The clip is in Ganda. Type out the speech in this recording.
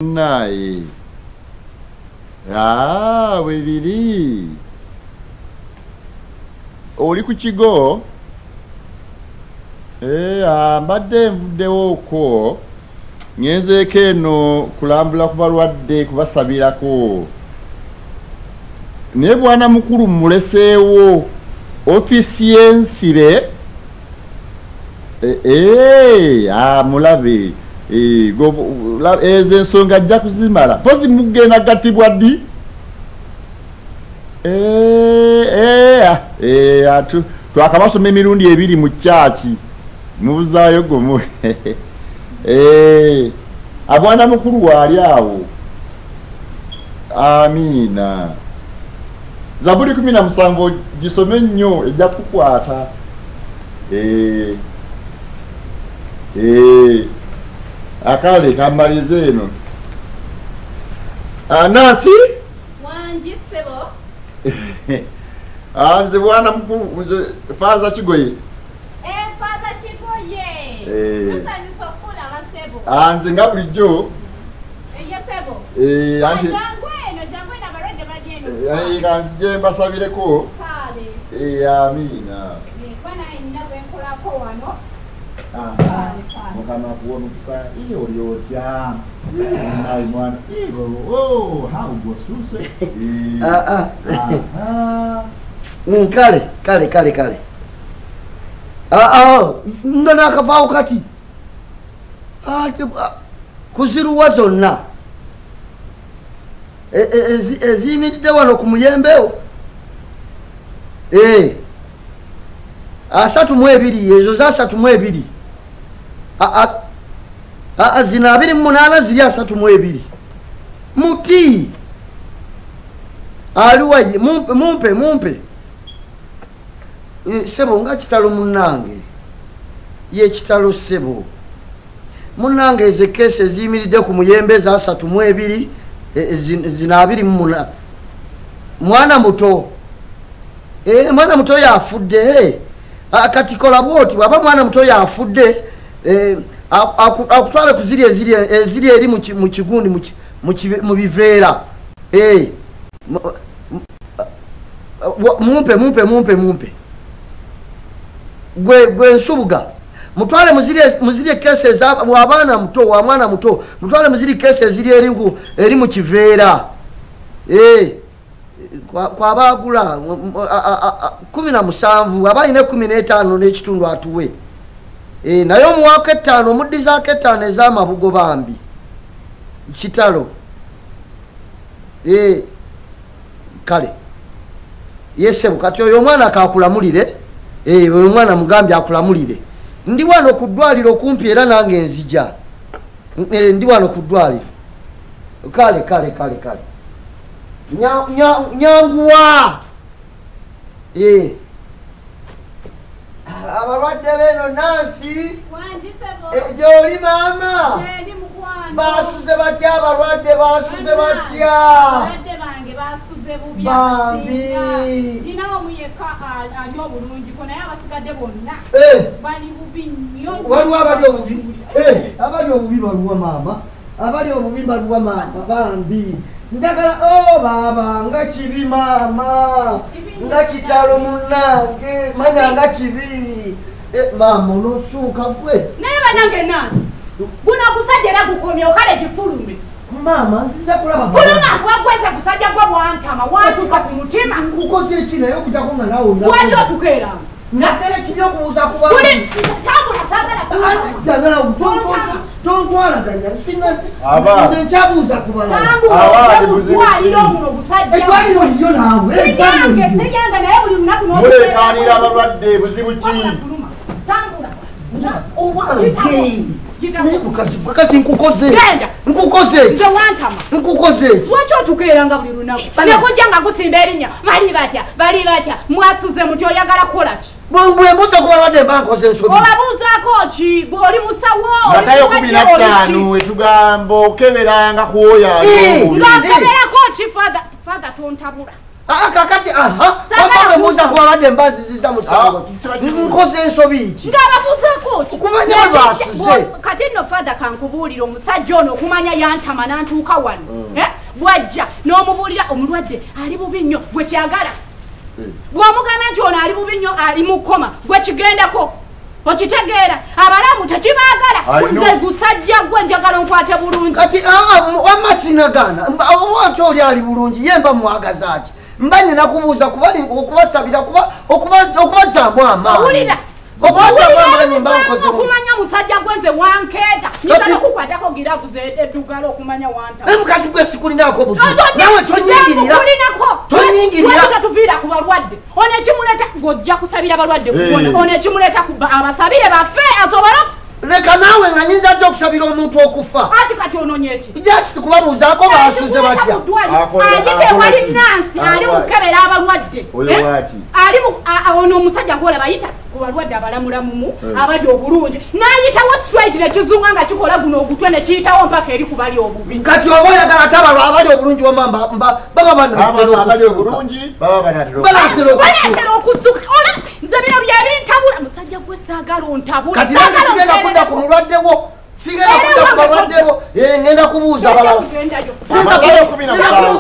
naye webiri oli ku kigo mbadde nvuddewo okwo ngenzeeko eno kulambula ku balwadde kubasabirako naye bwana mukulu muleseewo ofisi y'ensire mulabe ezo ensonga ajja kuzimala pozi mugenda gatibwa ddi twakabasoma emirundi 2 mu kyaki mubuzaayo gumu abwana mukulu waali awo amiina Zaburi 17 gisome nnyo ejja kukwata akale kamalize eno Nancy wanji sebo nze bwana mukulu faza kigoye faza kigoye tusani sokula basebo nze nga bulijjo sebo anti jangwe na barende bajeno kanzije mbasabireko kale amina bwana ina bwenkolako wano mukama kuwona okusa iyo lyotya naye mwana hawugosuse kale nga nakavaawo kati kuziruwa zonna eziyimiridde wano ku muyembewo 32 ezo za 32 zino 28 ziri 32 muti aliwaye mumpe sebo nga kitalo munange ye kitalo sebo munange ze keesi eziyimiridde ku muyembe za 32 zino 28 mwana muto mwana muto yafudde kati kola bwoti bwaba mwana muto yafudde akutwale kuziri eziri eri mu kigundi mu biveera mumpe gwe nsubuga mutwale muziri keesi w'abaana muto wa mwana muto mutwale muziri keesi eziri eri mu kiveera kwabagula 17 abayina 15 n'ekitundu atuwe naye omuwaako 5 omuddizaako 5 ez'amabugo bambi kitalo kale yesebo kati oyo omwana akakulamulire oyo omwana mugambye akulamulire ndi wano ku ddwaliro okumpi era nange nzija ndi wano ku ddwaliro kale nyanguwa abalwadde beno Nancy gyoli maama basuze batya abalwadde basuze batya bambi waliwo abali obubi abali obubi baluwa maama abali obubi baluwa maama bambi ndagala baba nga kibi maama nga kitalo munange manya nga kibi maama olosuuka gwe naye banange Nancy buna kusajja era gukomye okale kifulume maama nziza kulaba fuluma gwagweza kusajja gwa bwantama watuka ku mutima nkukoze eki naye okujjako nga nawe lwaki otukeera natere kibyo okubuuza kuba tambula sagala tontwalaganya nze nkyabuuza kubalaaedwaliro liyo naawe seryanga naye buli lunaku mulekanira abalwadde buzibu ki tambula kati nkukoze lwaki otukeeranga buli lunaku nekujja nga gusimba erinnya bali batya mwasuze muti oyagala kukolaki bwembuuza ku balwadde mba nkoze ensobi obabuuzaako ki oli musawo ngatayo 15 etugamba okeberanga kuwoyayo ngaokeberako ki father tontabula kakati mbuuza ku balwadde mba nziziza kiyita musango nkoze ensobi iki ng'ababuzaako okumanya bwe basuze kati nno father kankubuulira omusajja ono okumanya yantama n'antuuka wano bw'ajja n'omubuulira omulwadde ali bubi nnyo gwe kyagala bw'omugamba nti ono ali bubi nnyo ali mu kkoma gwe kigendako okitegeera abalamu tekibaagala nze gusajja gwe njagala nkwate bulungi kati wamma sinagaana owanti oli ali bulungi ye mba mwagaza ki mba nyina kubuuza okubasabira okubazaamu amaani okumanya musajja gwenze wankeeta nyagala okukwatako giravuze eddugala okumanya wanta mukazi gwe sikulinaako buzibu nawe tonyingirira ku balwadde ono ekimuleta ng'ojja kusabira balwadde kuwona ono ekimuleta abasabire bafe asobole leka naawe nga nyinza dde okusabira omuntu okufa ati kati ononye ki just kubabuuzaako basuze batya ayite wali nansi ali mukebera abalwadde ono omusajja gwola bayita ku balwadde abalamulamumu abali obulungi n'ayitawo straight nekizunga nga kikola guno ogutwe nekiyitawo mpaka eri ku bali obubi kati oba oyagala ate abali obulungi wamamba baba banatera okusuka nze bino byebintabula musajja gwe saagala ontabula kati nange sigenda kudda ku mulwaddewo sigenda kudda ku balwaddewo ngenda kubuuza abalala